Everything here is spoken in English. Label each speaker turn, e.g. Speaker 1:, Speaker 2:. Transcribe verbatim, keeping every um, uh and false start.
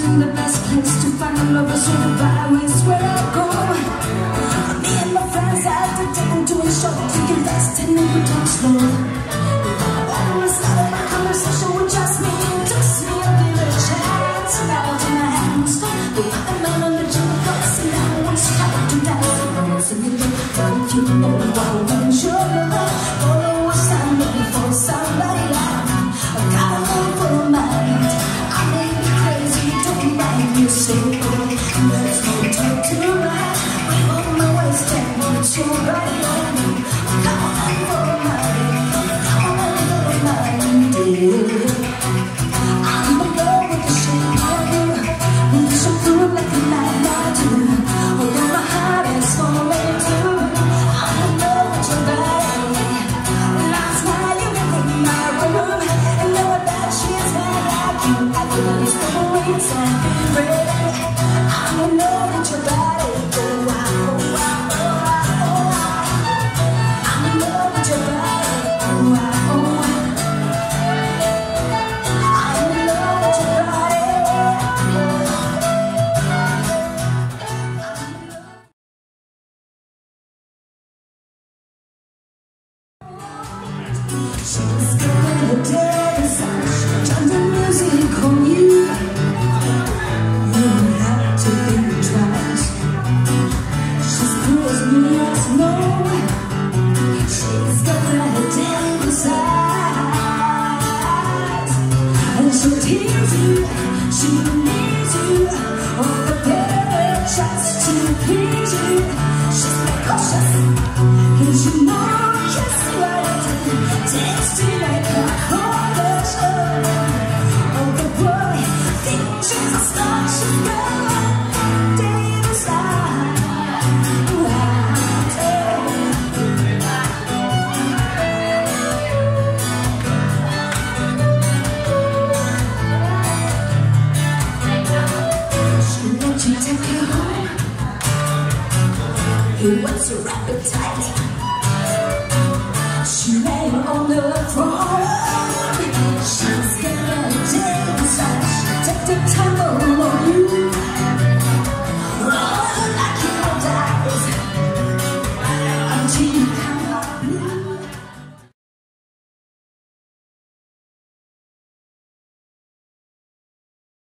Speaker 1: isn't the best place to find a lover, so the byways where I go. Me and my friends had to take them to a show, taking fast and then we talk slow. When we started my conversation with just me, it took me a little chance. And I was in my hands, we put the man on the jungle box, and now we started to dance. And I was singing, don't you know what when you're alone? Oh, it's time looking for somebody like me. I got a love for a mind. I may be crazy, don't mind you so good. There's no time to ride. We on my waist and it's your body on me. Come on for a mind, come on for a mind, dear. I'm in love with the shape of you. When you so good like the night I do. Although my heart is falling too. I'm in love with your body. Last night you were in my room, and now I bet she's not like you. I feel these memories and feel ready. I'm in love with your body. Oh, wow, oh, wow, oh, wow, oh, wow. I'm in love with your body. Oh, wow, oh, wow. I'm in love with your body. She was going to dance, she turned the music on you. You had to think twice. She's cool as New York snow. She's got that dance eyes, and she'll tease you, she'll need you, all the better just to please you. She's precocious, and you know just what tasty like a coalition. Oh, the boy thinks she's a star. She's got Davis eyes. She let you take her home. Hey, what's your appetite? She lay on the throne.